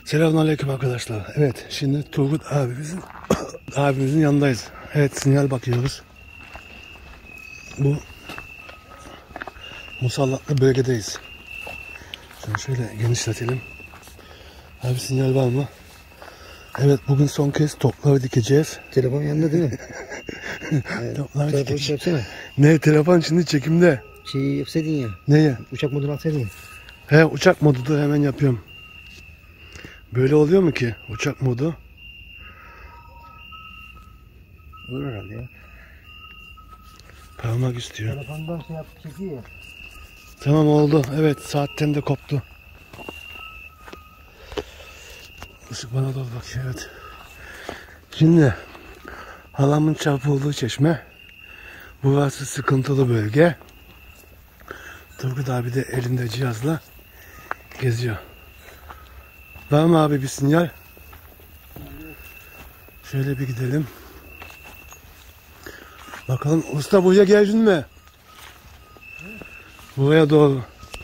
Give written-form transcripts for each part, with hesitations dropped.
Selamünaleyküm arkadaşlar. Evet, şimdi Turgut abimizin yanındayız. Evet, sinyal bakıyoruz. Bu musallatlı bölgedeyiz. Şimdi şöyle genişletelim. Abi sinyal var mı? Evet, bugün son kez topları dikeceğiz. Telefon yanında değil mi? Topları Telefon dikeceğiz. yapsana. Ne, telefon şimdi çekimde. Şeyi yapsaydın ya. Neye? Uçak modunu atsaydın ya. He, uçak modu da hemen yapıyorum. Böyle oluyor mu ki uçak modu? Olur herhalde ya. Parmak istiyor. Telefondan şey yapıp çekiyor ya. Tamam oldu. Evet, saatten de koptu. Işık bana doğru bakıyor. Evet. Şimdi halamın çarpıldığı çeşme. Burası sıkıntılı bölge. Turgut abi de elinde cihazla geziyor. Var mı abi bir sinyal? Şöyle bir gidelim. Bakalım usta, buraya geldin mi? Buraya doğru.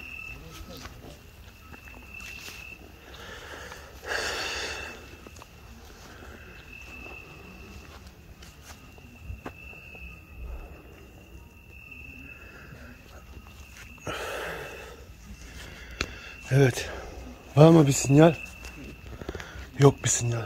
Evet. Var mı bir sinyal? Yok bir sinyal.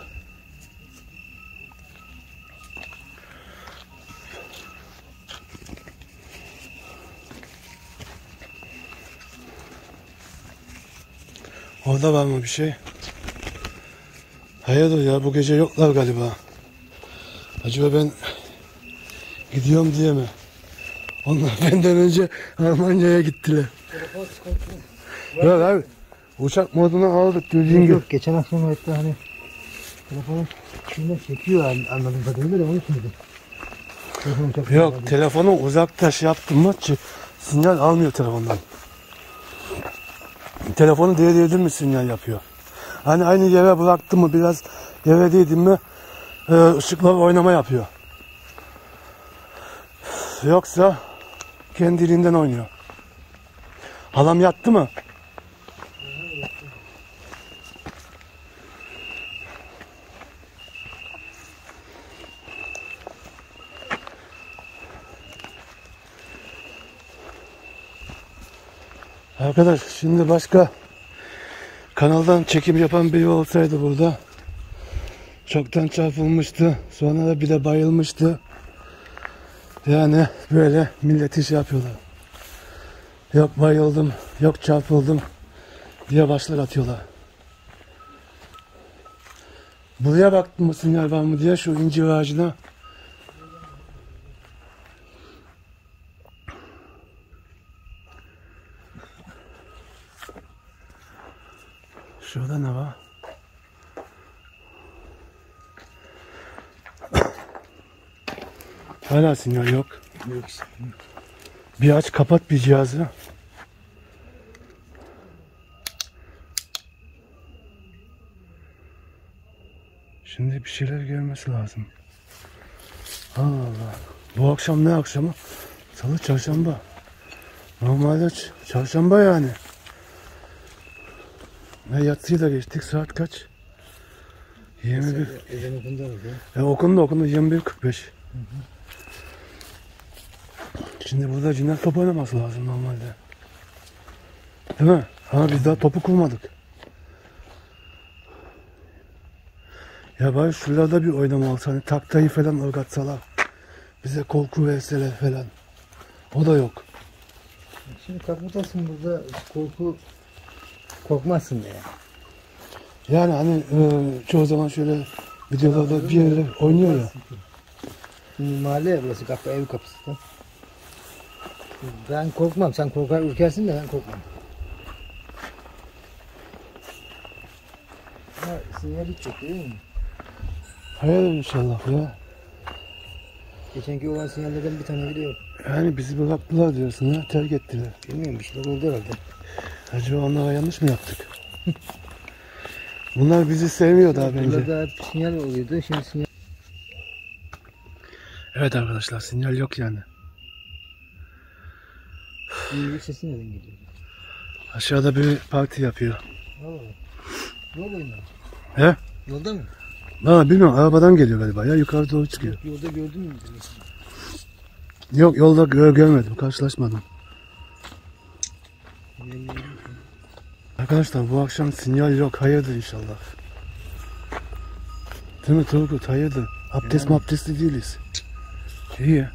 Orada var mı bir şey? Hayırdır ya, bu gece yoklar galiba. Acaba ben gidiyorum diye mi? Onlar benden önce Almanya'ya gittiler. Telefon sıkıntılı. Yok abi, uçak modunu aldık dediğin gibi. Yok, geçen akşam hatta hani telefonu içinde çekiyor anladığım kadarıyla da onu söyledim. Yok, telefonu uzakta şey yaptım mı sinyal almıyor telefondan. Telefonu değdirdim mi sinyal yapıyor. Hani aynı yere bıraktım mı, biraz yere değdim mi ışıklar oynama yapıyor. Yoksa kendiliğinden oynuyor. Halam yattı mı? Arkadaş, şimdi başka kanaldan çekim yapan biri olsaydı burada çoktan çarpılmıştı. Sonra da bir de bayılmıştı. Yani böyle milleti şey yapıyorlar. Yok bayıldım, yok çarpıldım diye başlar atıyorlar. Buraya baktım mı sinyal var mı diye, şu incir ağacına. Şurada ne var? Hala sinyal yok. Yok. Bir aç kapat bir cihazı. Şimdi bir şeyler gelmesi lazım. Allah Allah. Bu akşam ne akşamı? Salı, çarşamba. Normalde çarşamba yani. Ve yatsıyı da geçtik. Saat kaç? 21. Ezan okundu orada. Okundu 21.45. Şimdi burada cinler top oynaması lazım normalde. Değil mi? Ama biz daha topu kurmadık. Ya bari şuralarda bir oynama olsa, hani taktayı falan ırgatsalar. Bize korku verseler falan. O da yok. Şimdi kapıdasın burada, korkmazsın da ya. Yani hani çoğu zaman şöyle videolarda bir yerler oynuyor ya. Şimdi mahalle ya burası, ev kapısı da. Ben korkmam, sen korkar ürkersin de ben korkmam. Ha, sinyal hiç yok değil mi? Hayır inşallah ya. Geçenki olan sinyallerden bir tane bile yok. Yani bizi bıraktılar diyorsun ya, terk ettiler. Bilmiyorum, bir şeyler oldu herhalde. Acaba onlara yanlış mı yaptık? Bunlar bizi sevmiyor daha bence. Burada sinyal oluyordu, şimdi sinyal... Evet arkadaşlar, sinyal yok yani. İngiliz sesi nereden geliyor? Aşağıda bir parti yapıyor. Allah. Ne oluyor lan? He? Yolda mı? Valla bilmiyorum, arabadan geliyor galiba ya, yukarı doğru çıkıyor. Yolda gördün mü? Yok, yolda görmedim, karşılaşmadım. Arkadaşlar bu akşam sinyal yok, hayırdır inşallah. Değil mi Turgut, hayırdır? Abdestli değiliz. İyi.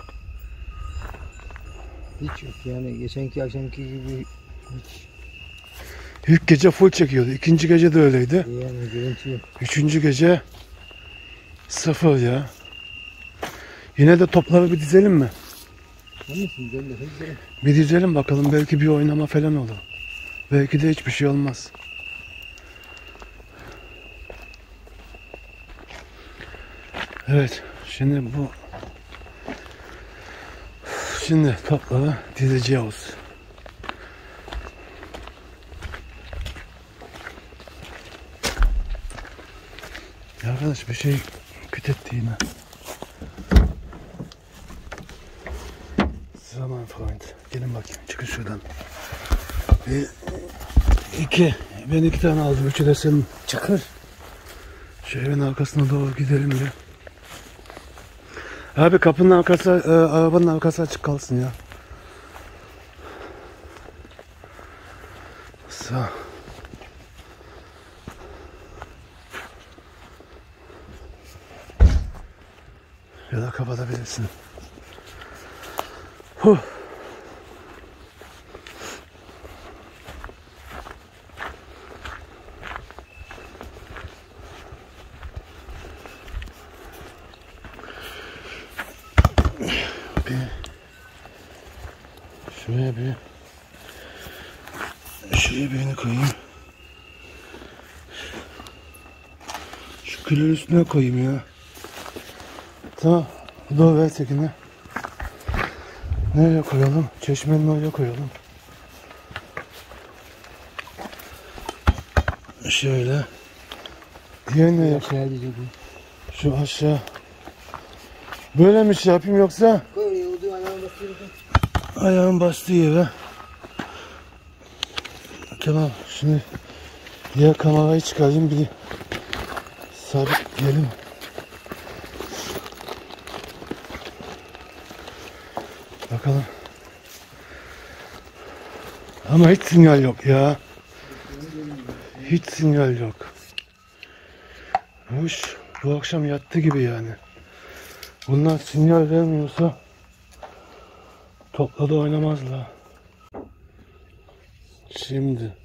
Hiç yok yani, geçenki akşamki gibi hiç. İlk gece full çekiyordu, ikinci gece de öyleydi. Yani görüntü yok. Üçüncü gece sıfır ya. Yine de topları bir dizelim mi? Anlasın, ben de hep Bir dizelim bakalım, belki bir oynama falan olur. Belki de hiçbir şey olmaz. Evet, şimdi topları dizeceğiz. Ya arkadaş, bir şey kütetti yine. Zaman Freund. Gelin bakayım, çıkın şuradan. Ben iki tane aldım. Üçü de senin. çakır. Şu evin arkasına doğru gidelim bir. Abi kapının arkası, arabanın arkası açık kalsın ya. Sağ. Ya da kapatabilirsin. Huh. Şuraya birini koyayım. Şu külün üstüne koyayım ya. Tamam. Dur, ver tekini. Nereye koyalım? Çeşmenin oraya koyalım. Şöyle. Diğer nereye? Aşağıya diyecektim. Şu aşağı. Böyle mi şey yapayım yoksa? Koy oraya, olduğu ayağını bastırırken. Ayağım bastığı yere. Tamam, şimdi diğer kamerayı çıkarayım, bir sabitleyelim. Bakalım. Ama hiç sinyal yok ya. Hiç sinyal yok. Bu akşam yattı gibi yani. Bunlar sinyal vermiyorsa topla da oynamazlar. Şimdi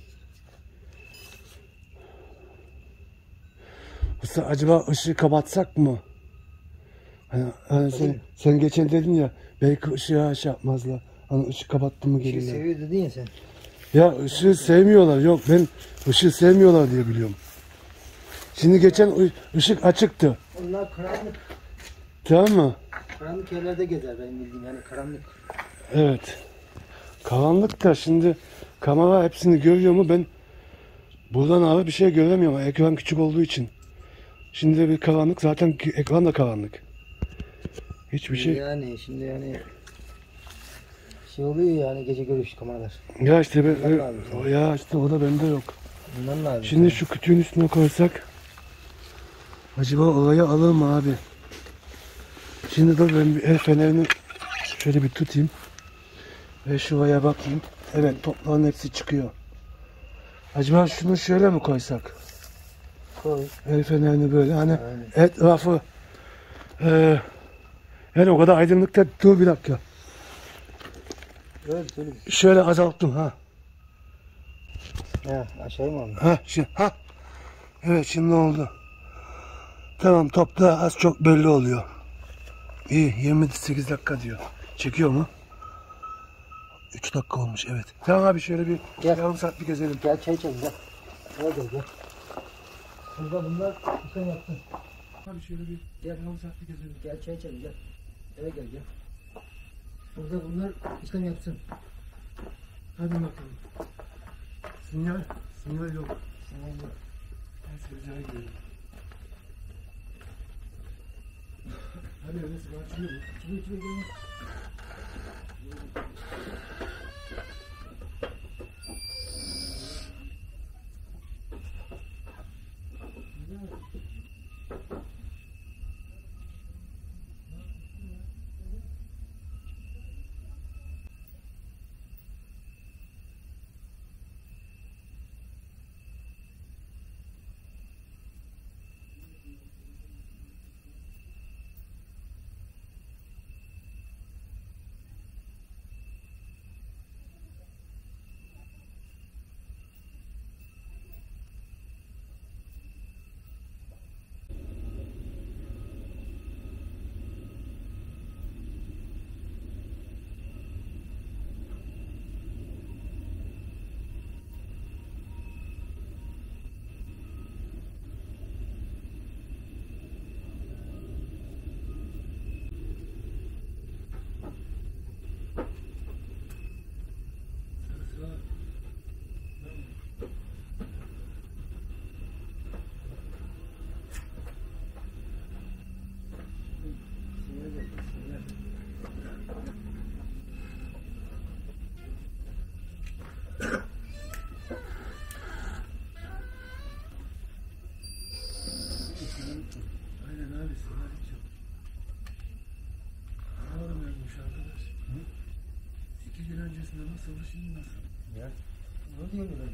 acaba ışığı kapatsak mı? Hani sen geçen dedin ya, belki ışığı şey yapmazlar. Hani ışık kapattın mı Işığı gelirler. seviyor dedin ya sen. Ya ışığı sevmiyorlar. Yok, ben ışığı sevmiyorlar diye biliyorum. Şimdi geçen ışık açıktı. Onlar karanlık. Tamam mı? Karanlık yerlerde gezer benim bildiğim, yani karanlık. Evet. Karanlık da şimdi kamera hepsini görüyor mu? Ben buradan abi bir şey göremiyorum. Ekran küçük olduğu için. Şimdi bir karanlık, zaten ekran da karanlık. Hiçbir şey. Yani şimdi şey oluyor yani, gece görüş kameralar. Ya işte Bundan o da bende yok. Bundan lazım. Şimdi şu kütüğün üstüne koysak acaba oraya alır mı abi? Şimdi dur, ben bir el fenerini şöyle bir tutayım ve şuraya bakayım. Evet, topların hepsi çıkıyor. Acaba şunu şöyle mi koysak? Koy. El fenerini böyle hani Aynen. etrafı yani o kadar aydınlıkta. Dur bir dakika. Öyle. Şöyle azalttım ha. Ha, aşağıya mı aldın? Ha. Evet, şimdi oldu. Tamam, topta az çok belli oluyor. İyi, 28 dakika diyor. Çekiyor mu? 3 dakika olmuş, evet. Tamam abi, şöyle bir yarım saat bir gezelim. Gel çay içelim, gel. Gel. Burada bunlar sen yaptın. Abi şöyle bir yarım saat bir gezelim. Gel çay içelim, gel. Eve gel. Burada bunlar işlem yapsın. Hadi bakalım. Sinyal yok. Sinyal yok. Neyse, rica ediyorum. Hadi öyle silah açıyor mu? Açılıyor. gün öncesinde nasıldı şimdi nasıl? Ya. Ne diyorsun ben?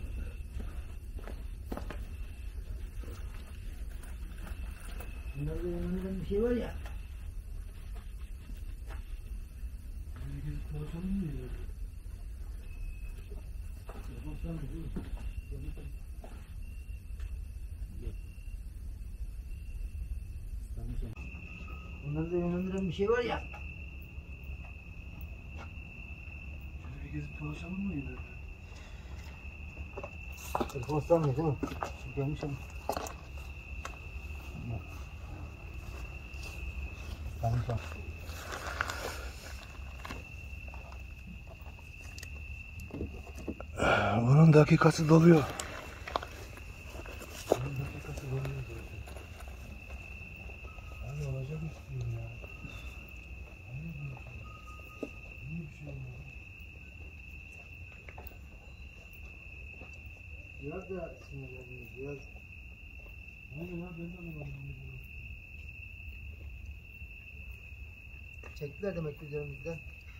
Bunlarda yanında bir şey var ya. Böyle gezip dolaşalım mı diyor? Yapmaktan mı değil mi? Bunlarda yanında bir şey var ya. Şöyle bir gezip dolaşalım mı yine? Postan mı değil mi? Gelmiş ama. Tamam. Onun dakikası doluyor. Bunun dakikası doluyor zaten. Abi olacak istiyorum ya. Niye bir şey olmadı? Biraz da sinirlendim. Biraz. Aynen abi ben de anlamadım. Çektiler demek ki üzerimizden.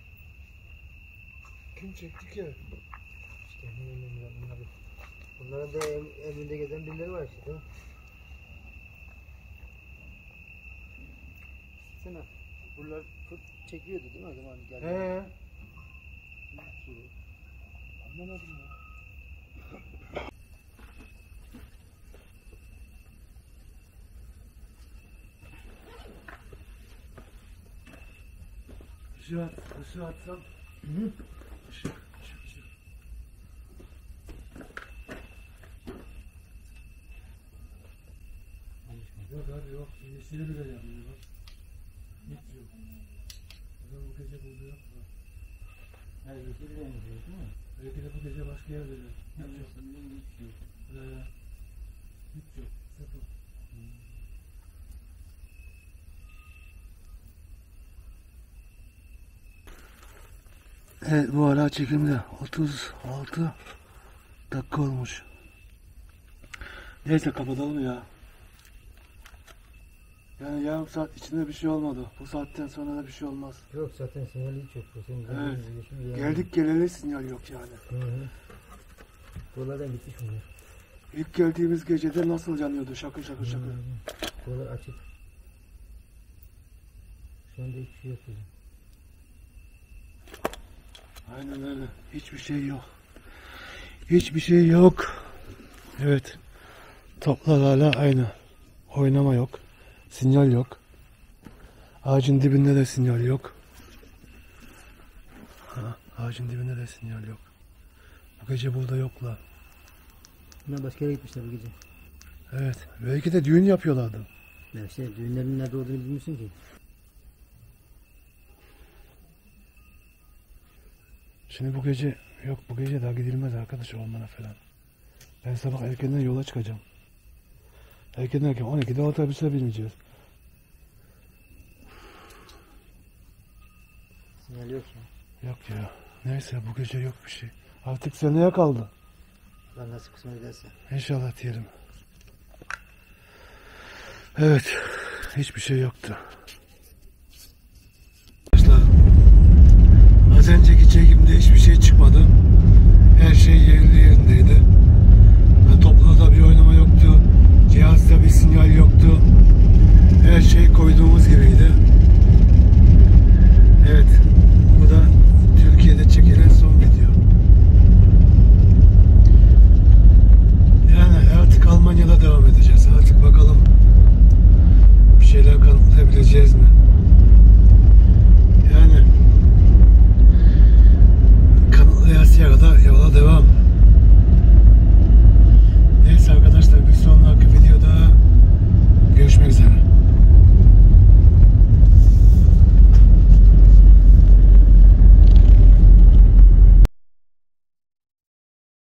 Kim çekti ki? İşte ne bileyim bunlar. Bunların da evinde gezen birileri var işte değil mi? Sana bunlar tut çekiyordu değil mi o zaman geldi? He. Anlamadım ya. Işığı atsam. Hı? Işık. Yok abi yok. Yeşili bile yanmıyor bak. Hiç yok. O zaman bu gece burada yok mu? Her yeşil rengi değil mi? Belki de bu gece başka yerde de. Hiç yok. Hiç yok. Hiç yok. Sıfır. Evet bu ara çekimde 36 dakika olmuş. Neyse kapatalım ya. Yani yarım saat içinde bir şey olmadı. Bu saatten sonra da bir şey olmaz. Yok zaten sinyali hiç yok. Senin Evet. yeşil bir yer. Geldik geleli sinyal yok yani. Hı hı. Buralardan gitmiş bunlar. İlk geldiğimiz gecede nasıl yanıyordu şakır şakır şakır. Buralar açık. Şu anda hiçbir şey yok burada. Aynen öyle. Hiçbir şey yok. Hiçbir şey yok. Evet. Toplar hala aynı. Oynama yok. Sinyal yok. Ağacın dibinde de sinyal yok. Ağacın dibinde de sinyal yok. Bu gece burada yoklar. Bunlar başka yere gitmişler bu gece. Evet. Belki de düğün yapıyorlardı. Ya işte düğünlerin nerede olduğunu bilmiyorsun ki. Şimdi bu gece yok, bu gece daha gidilmez arkadaş ormana falan. Ben sabah erkenden yola çıkacağım. Erkenden 12'de otobüse bineceğiz. Sinyal yok ya. Yok ya. Neyse bu gece yok bir şey. Artık seneye kaldı. Ben nasıl kısmet ederse. İnşallah diyelim. Evet. Hiçbir şey yoktu.